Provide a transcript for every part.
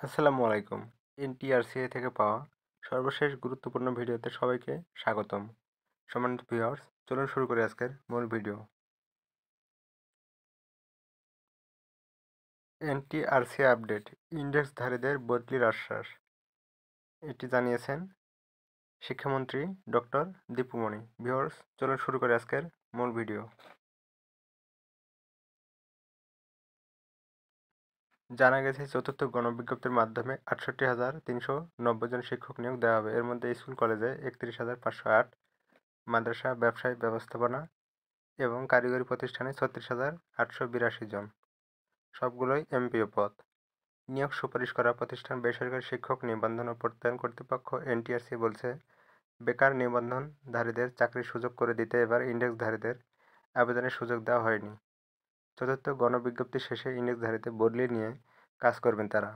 আসসালামু আলাইকুম। ntrca থেকে পাওয়া সর্বশেষ গুরুত্বপূর্ণ ভিডিওতে সবাইকে স্বাগতম। সম্মানিত ভিউয়ার্স, চলুন শুরু করি আজকের মূল ভিডিও। ntrca আপডেট, ইন্ডেক্সধারীদের বদলির আশ্বাস। এটি জানিয়েছেন শিক্ষামন্ত্রী ডক্টর দীপুমণি। ভিউয়ার্স, চলুন শুরু করি আজকের মূল ভিডিও। জানা গেছে, চতুর্থ গণবিজ্ঞপ্তির মাধ্যমে ৬৮,৩৯০ জন শিক্ষক নিয়োগ দেওয়া হবে। এর মধ্যে স্কুল কলেজে ৩১,৫০৮, মাদ্রাসা, ব্যবসায় ব্যবস্থাপনা এবং কারিগরি প্রতিষ্ঠানে ৩৬,৮৮২ জন, সবগুলোই এমপিও পদ। নিয়োগ সুপারিশ করা প্রতিষ্ঠান বেসরকারি শিক্ষক নিবন্ধন ও প্রত্যয়ন কর্তৃপক্ষ ntrca বলছে, বেকার নিবন্ধনধারীদের চাকরির সুযোগ করে দিতে এবার ইন্ডেক্সধারীদের আবেদনের সুযোগ দেওয়া হয়নি। চতুর্থ গণবিজ্ঞপ্তি শেষে ইন্ডেক্সধারীদের বদলি নিয়ে কাজ করবেন তারা।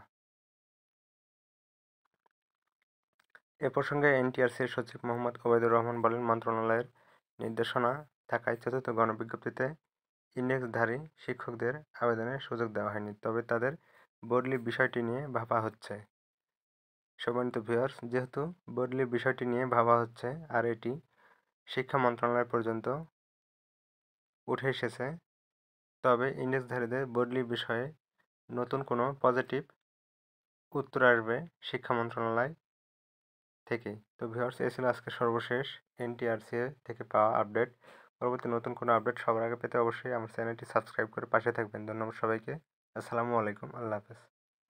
এ প্রসঙ্গে ntrcaর সচিব মোহাম্মদ ওবায়দুর রহমান বলেন, মন্ত্রণালয়ের নির্দেশনা থাকায় চতুর্থ গণবিজ্ঞপ্তিতে ইন্ডেক্সধারী শিক্ষকদের আবেদনের সুযোগ দেওয়া হয়নি, তবে তাদের বদলির বিষয়টি নিয়ে ভাবা হচ্ছে। সম্মানিত ভিউয়ার্স, যেহেতু বদলির বিষয়টি নিয়ে ভাবা হচ্ছে আর এটি শিক্ষা মন্ত্রণালয় পর্যন্ত উঠে এসেছে, তবে ইন্ডেক্সধারীদের বদলির বিষয়ে নতুন কোনো পজিটিভ উত্তর আসবে শিক্ষা মন্ত্রণালয় থেকে। তো ভিউয়ার্স, এ ছিল আজকের সর্বশেষ ntrca থেকে পাওয়া আপডেট। পরবর্তী নতুন কোনো আপডেট সবার আগে পেতে অবশ্যই আমার চ্যানেলটি সাবস্ক্রাইব করে পাশে থাকবেন। ধন্যবাদ সবাইকে। আসসালামু আলাইকুম। আল্লাহ হাফেজ।